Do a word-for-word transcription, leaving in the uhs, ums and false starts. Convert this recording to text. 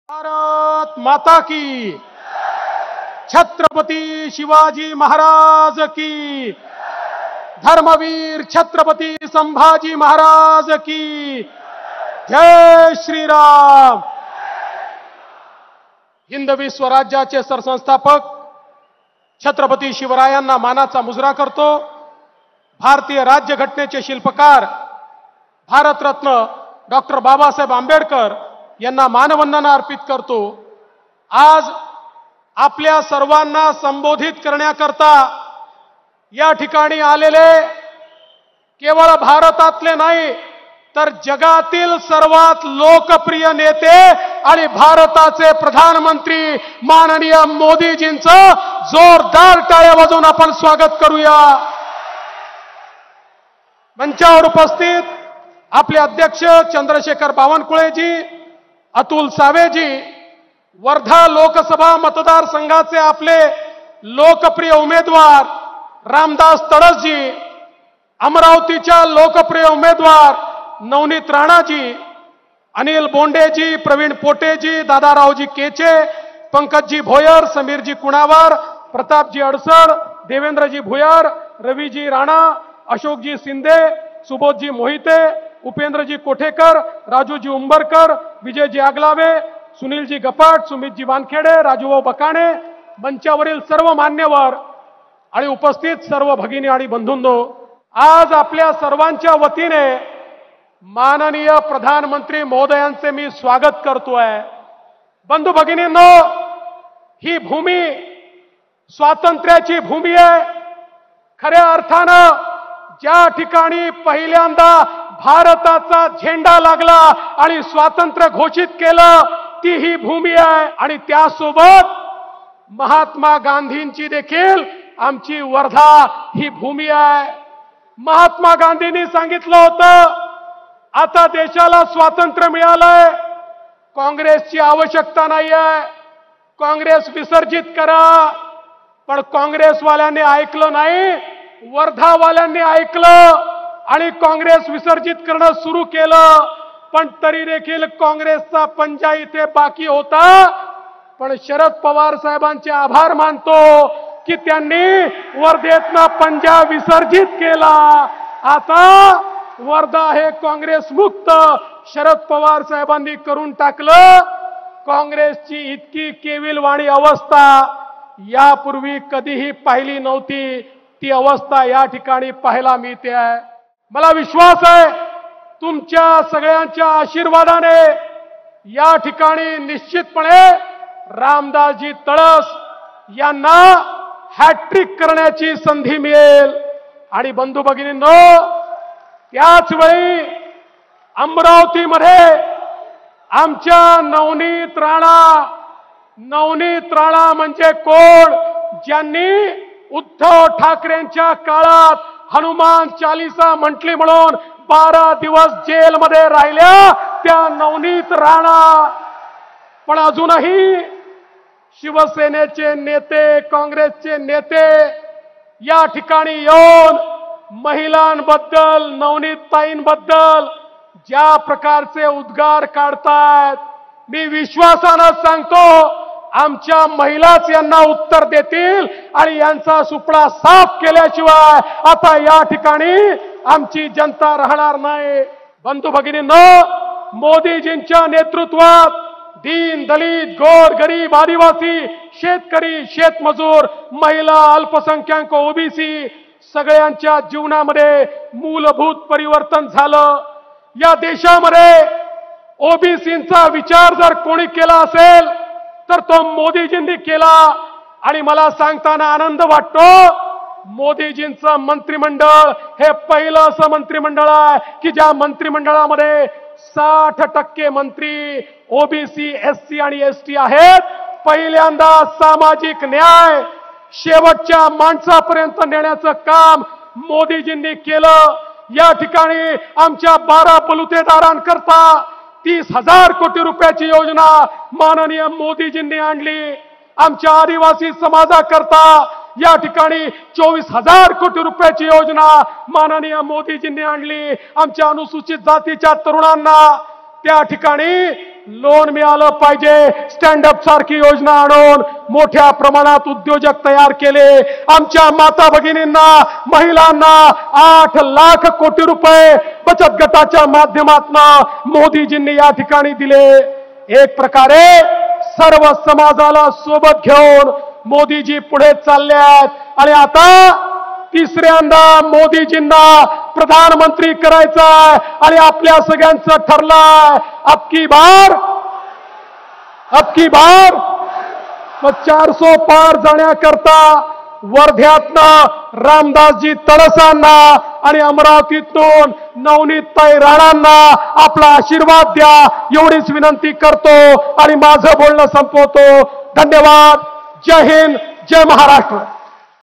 भारत माता की, छत्रपती शिवाजी महाराज की, धर्मवीर छत्रपती संभाजी महाराज की जय श्रीराम। हिंदवी स्वराज्याचे सरसंस्थापक छत्रपती शिवरायांना मानाचा मुजरा करतो। भारतीय राज्यघटनेचे शिल्पकार भारतरत्न डॉक्टर बाबासाहेब आंबेडकर यांना मानवंदना अर्पित करतो। आज आपल्या सर्वांना संबोधित करण्याकरता या ठिकाणी आलेले केवळ भारतातले नाही तर जगातील सर्वात लोकप्रिय नेते आणि भारताचे प्रधानमंत्री माननीय मोदीजींचं जोरदार टाळ्या वाजवून आपण स्वागत करूया। मंचावर उपस्थित आपले अध्यक्ष चंद्रशेखर बावनकुळेजी, अतुल सावेजी, वर्धा लोकसभा मतदारसंघाचे आपले लोकप्रिय उमेदवार रामदास तडसजी, अमरावतीच्या लोकप्रिय उमेदवार नवनीत राणाजी, अनिल बोंडेजी, प्रवीण पोटेजी, दादारावजी केचे, पंकजजी भोयर, समीरजी कुणावार, प्रतापजी अडसर, देवेंद्रजी भुयार, रवीजी राणा, अशोकजी शिंदे, सुबोधजी मोहिते, उपेंद्रजी कोठेकर, राजूजी उंबरकर, विजयजी आगलावे, सुनीलजी गपाट, सुमितजी वानखेडे, राजूभाऊ बकाणे, मंचावरील सर्व मान्यवर आणि उपस्थित सर्व भगिनी आणि बंधूंनो, आज आपल्या सर्वांच्या वतीने माननीय प्रधानमंत्री महोदयांचे मी स्वागत करतोय। बंधू भगिनींनो, ही भूमी स्वातंत्र्याची भूमी आहे। खऱ्या अर्थानं ज्या ठिकाणी पहिल्यांदा भारताचा झेंडा लागला आणि स्वातंत्र्य घोषित केलं ती ही भूमी आहे आणि त्यासोबत महात्मा गांधींची देखील आमची वर्धा ही भूमी आहे। महात्मा गांधींनी सांगितलं होतं, आता देशाला स्वातंत्र्य मिळालंय, काँग्रेसची आवश्यकता नाही आहे, काँग्रेस विसर्जित करा। पण काँग्रेसवाल्यांनी ऐकलं नाही, वर्धावाल्यांनी ऐकलं आणि काँग्रेस विसर्जित करणं सुरू केलं। पण तरी देखील काँग्रेसचा पंजा इथे बाकी होता। पण शरद पवार साहेबांचे आभार मानतो की त्यांनी वर्धेतनं पंजा विसर्जित केला। आता वर्धा हे काँग्रेस मुक्त शरद पवार साहेबांनी करून टाकलं। काँग्रेसची इतकी केविलवाणी अवस्था यापूर्वी कधीही पाहिली नव्हती, ती अवस्था या ठिकाणी पाहायला मिळते आहे। मला विश्वास आहे तुमच्या सगळ्यांच्या आशीर्वादाने या ठिकाणी निश्चितपणे रामदासजी तडस यांना हॅट्रिक करण्याची संधी मिळेल। आणि बंधू भगिनींनो, त्याच वेळी अमरावतीमध्ये आमच्या नवनीत राणा, नवनीत राणा म्हणजे कोण? ज्यांनी उद्धव ठाकरेंच्या काळात हनुमान चालीसा म्हटली म्हणून बारा दिवस जेलमध्ये राहिल्या त्या नवनीत राणा। पण अजूनही शिवसेनेचे नेते, काँग्रेसचे नेते या ठिकाणी येऊन महिलांबद्दल, नवनीतताईंबद्दल ज्या प्रकारचे उद्गार काढतायत, मी विश्वासानं सांगतो आमच्या महिलाच यांना उत्तर देतील आणि यांचा सुपडा साफ केल्याशिवाय आता या ठिकाणी आमची जनता राहणार नाही। बंधू भगिनींनो, मोदीजींच्या नेतृत्वात दीन दलित, गोर गरीब, आदिवासी, शेतकरी, शेतमजूर, महिला, अल्पसंख्याक, ओबीसी सगळ्यांच्या जीवनामध्ये मूलभूत परिवर्तन झालं। या देशामध्ये ओबीसींचा विचार जर कोणी केला असेल तर तो मोदीजींनी केला। आणि मला सांगताना आनंद वाटतो, मोदीजींचं मंत्रिमंडळ हे पहिलं असं मंत्रिमंडळ आहे की ज्या मंत्रिमंडळामध्ये साठ टक्के मंत्री ओबीसी, एससी आणि एसटी आहेत। पहिल्यांदा सामाजिक न्याय शेवटच्या माणसापर्यंत नेण्याचं काम मोदीजींनी केलं। या ठिकाणी आमच्या बारा बलुतेदारांकरता तीस हजार कोटी रुपयाची योजना माननीय मोदीजींनी आणली। आमच्या आदिवासी समाजाकरता या ठिकाणी चोवीस हजार कोटी रुपयाची योजना माननीय मोदीजींनी आणली। आमच्या अनुसूचित जातीच्या तरुणांना त्या ठिकाणी लोन मिळालं पाहिजे, स्टँडअप सारखी योजना आणून मोठ्या प्रमाणात उद्योजक तयार केले. आमच्या माता भगिनींना, महिलांना आठ लाख कोटी रुपये बचत गटाच्या माध्यमातून मोदीजींनी या ठिकाणी दिले. एक प्रकारे सर्व समाजाला सोबत घेऊन मोदीजी पुढे चालल्यात आणि आता तिसऱ्यांदा मोदीजींना प्रधानमंत्री करायचं आणि आपल्या सगळ्यांचं ठरलंय अबकी बार अबकी बार मग चारसो पार जाण्याकरता वर्ध्यातनं रामदासजी तडसांना आणि अमरावतीतून नवनीतताई राणांना आपला आशीर्वाद द्या एवढीच विनंती करतो आणि माझं बोलणं संपवतो. धन्यवाद. जय हिंद, जय महाराष्ट्र.